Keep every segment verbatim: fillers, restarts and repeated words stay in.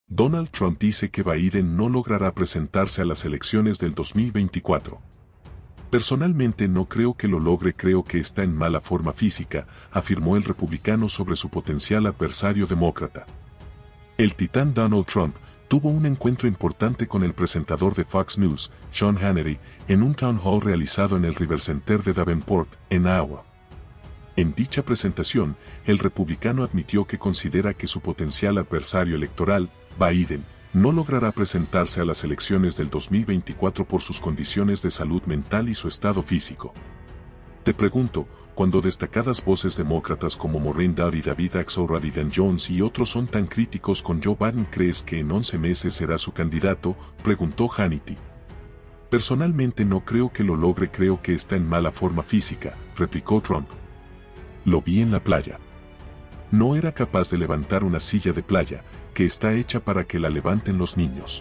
Donald Trump dice que Biden no logrará presentarse a las elecciones del dos mil veinticuatro. Personalmente no creo que lo logre, creo que está en mala forma física, afirmó el republicano sobre su potencial adversario demócrata. El titán Donald Trump tuvo un encuentro importante con el presentador de Fox News, Sean Hannity, en un town hall realizado en el Rivers Center de Davenport, en Iowa. En dicha presentación, el republicano admitió que considera que su potencial adversario electoral, Biden, no logrará presentarse a las elecciones del dos mil veinticuatro por sus condiciones de salud mental y su estado físico. Te pregunto, cuando destacadas voces demócratas como Maureen Dowd y David Axelrod y Dan Jones y otros son tan críticos con Joe Biden, ¿crees que en once meses será su candidato?, preguntó Hannity. Personalmente no creo que lo logre, creo que está en mala forma física, replicó Trump. Lo vi en la playa. No era capaz de levantar una silla de playa, que está hecha para que la levanten los niños.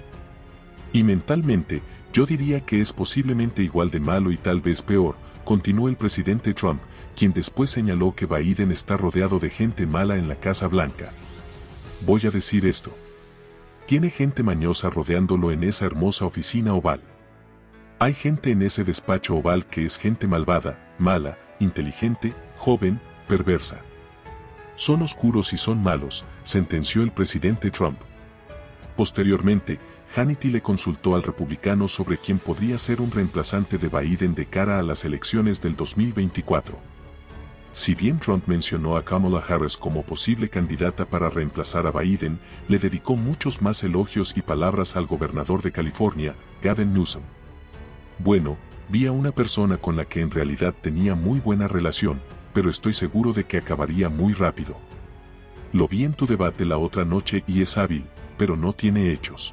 Y mentalmente, yo diría que es posiblemente igual de malo y tal vez peor, continuó el presidente Trump, quien después señaló que Biden está rodeado de gente mala en la Casa Blanca. Voy a decir esto. Tiene gente mañosa rodeándolo en esa hermosa oficina oval. Hay gente en ese despacho oval que es gente malvada, mala, inteligente, joven, perversa. Son oscuros y son malos, sentenció el presidente Trump. Posteriormente, Hannity le consultó al republicano sobre quién podría ser un reemplazante de Biden de cara a las elecciones del dos mil veinticuatro. Si bien Trump mencionó a Kamala Harris como posible candidata para reemplazar a Biden, le dedicó muchos más elogios y palabras al gobernador de California, Gavin Newsom. Bueno, vi a una persona con la que en realidad tenía muy buena relación, pero estoy seguro de que acabaría muy rápido. Lo vi en tu debate la otra noche y es hábil, pero no tiene hechos.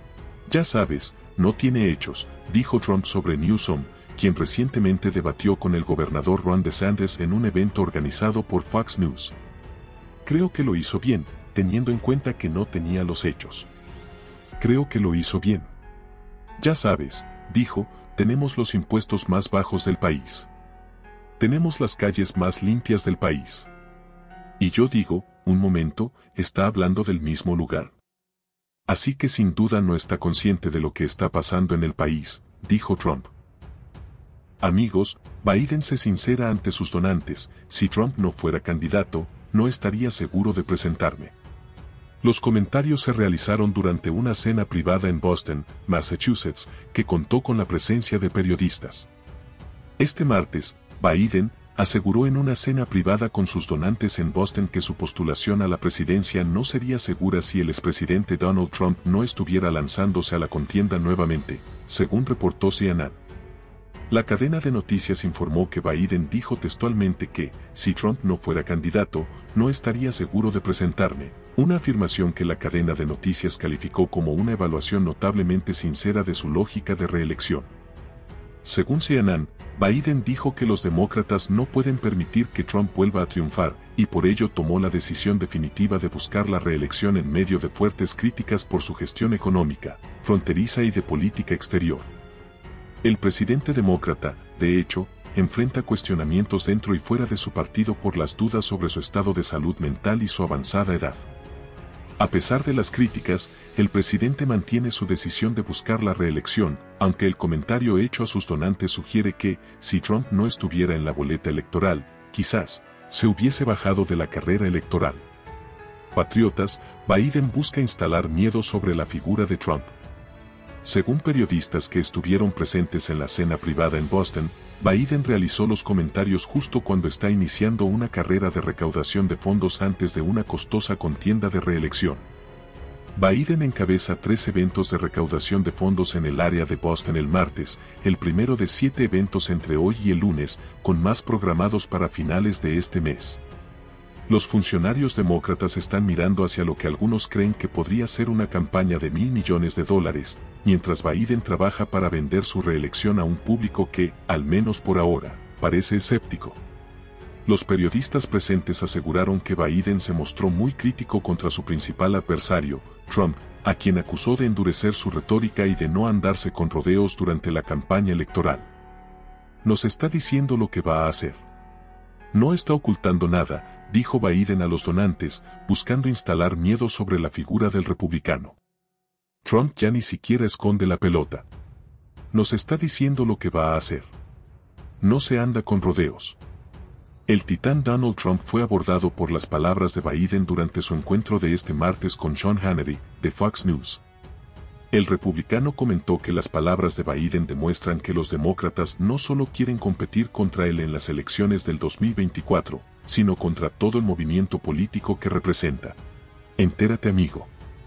Ya sabes, no tiene hechos, dijo Trump sobre Newsom, quien recientemente debatió con el gobernador Ron DeSantis en un evento organizado por Fox News. Creo que lo hizo bien, teniendo en cuenta que no tenía los hechos. Creo que lo hizo bien. Ya sabes, dijo, tenemos los impuestos más bajos del país. Tenemos las calles más limpias del país. Y yo digo, un momento, está hablando del mismo lugar. Así que sin duda no está consciente de lo que está pasando en el país, dijo Trump. Amigos, Biden se sincera ante sus donantes, si Trump no fuera candidato, no estaría seguro de presentarme. Los comentarios se realizaron durante una cena privada en Boston, Massachusetts, que contó con la presencia de periodistas. Este martes, Biden aseguró en una cena privada con sus donantes en Boston que su postulación a la presidencia no sería segura si el expresidente Donald Trump no estuviera lanzándose a la contienda nuevamente, según reportó C N N. La cadena de noticias informó que Biden dijo textualmente que, si Trump no fuera candidato, no estaría seguro de presentarme, una afirmación que la cadena de noticias calificó como una evaluación notablemente sincera de su lógica de reelección. Según C N N, Biden dijo que los demócratas no pueden permitir que Trump vuelva a triunfar, y por ello tomó la decisión definitiva de buscar la reelección en medio de fuertes críticas por su gestión económica, fronteriza y de política exterior. El presidente demócrata, de hecho, enfrenta cuestionamientos dentro y fuera de su partido por las dudas sobre su estado de salud mental y su avanzada edad. A pesar de las críticas, el presidente mantiene su decisión de buscar la reelección, aunque el comentario hecho a sus donantes sugiere que, si Trump no estuviera en la boleta electoral, quizás, se hubiese bajado de la carrera electoral. Patriotas, Biden busca instalar miedo sobre la figura de Trump. Según periodistas que estuvieron presentes en la cena privada en Boston, Biden realizó los comentarios justo cuando está iniciando una carrera de recaudación de fondos antes de una costosa contienda de reelección. Biden encabeza tres eventos de recaudación de fondos en el área de Boston el martes, el primero de siete eventos entre hoy y el lunes, con más programados para finales de este mes. Los funcionarios demócratas están mirando hacia lo que algunos creen que podría ser una campaña de mil millones de dólares, mientras Biden trabaja para vender su reelección a un público que, al menos por ahora, parece escéptico. Los periodistas presentes aseguraron que Biden se mostró muy crítico contra su principal adversario, Trump, a quien acusó de endurecer su retórica y de no andarse con rodeos durante la campaña electoral. Nos está diciendo lo que va a hacer. No está ocultando nada, dijo Biden a los donantes, buscando instalar miedo sobre la figura del republicano. Trump ya ni siquiera esconde la pelota. Nos está diciendo lo que va a hacer. No se anda con rodeos. El titán Donald Trump fue abordado por las palabras de Biden durante su encuentro de este martes con Sean Hannity, de Fox News. El republicano comentó que las palabras de Biden demuestran que los demócratas no solo quieren competir contra él en las elecciones del dos mil veinticuatro, sino contra todo el movimiento político que representa. Entérate, amigo.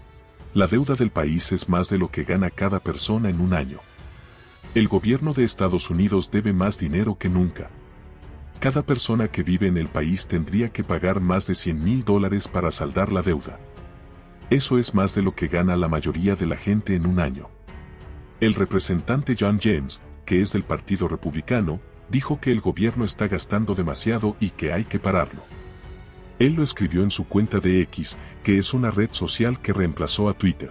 La deuda del país es más de lo que gana cada persona en un año. El gobierno de Estados Unidos debe más dinero que nunca. Cada persona que vive en el país tendría que pagar más de cien mil dólares para saldar la deuda. Eso es más de lo que gana la mayoría de la gente en un año. El representante John James, que es del Partido Republicano, dijo que el gobierno está gastando demasiado y que hay que pararlo. Él lo escribió en su cuenta de X, que es una red social que reemplazó a Twitter.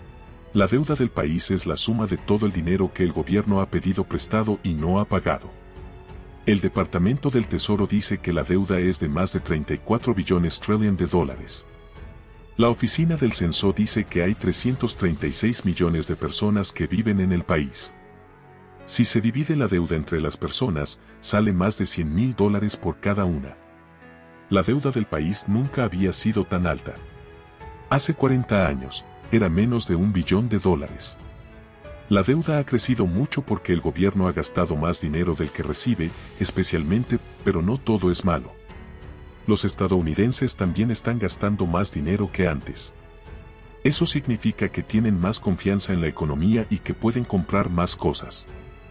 La deuda del país es la suma de todo el dinero que el gobierno ha pedido prestado y no ha pagado. El Departamento del Tesoro dice que la deuda es de más de treinta y cuatro billones trillion de dólares. La oficina del censo dice que hay trescientos treinta y seis millones de personas que viven en el país. Si se divide la deuda entre las personas, sale más de cien mil dólares por cada una. La deuda del país nunca había sido tan alta. Hace cuarenta años, era menos de un billón de dólares. La deuda ha crecido mucho porque el gobierno ha gastado más dinero del que recibe, especialmente, pero no todo es malo. Los estadounidenses también están gastando más dinero que antes. Eso significa que tienen más confianza en la economía y que pueden comprar más cosas.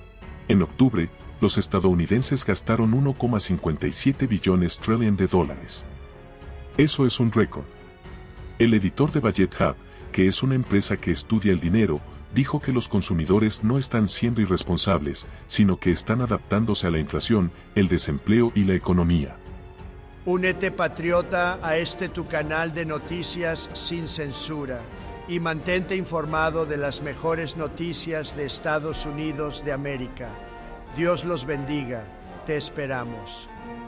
En octubre, los estadounidenses gastaron uno coma cincuenta y siete billones trillion de dólares. Eso es un récord. El editor de Budget Hub, que es una empresa que estudia el dinero, dijo que los consumidores no están siendo irresponsables, sino que están adaptándose a la inflación, el desempleo y la economía. Únete, patriota, a este tu canal de noticias sin censura y mantente informado de las mejores noticias de Estados Unidos de América. Dios los bendiga. Te esperamos.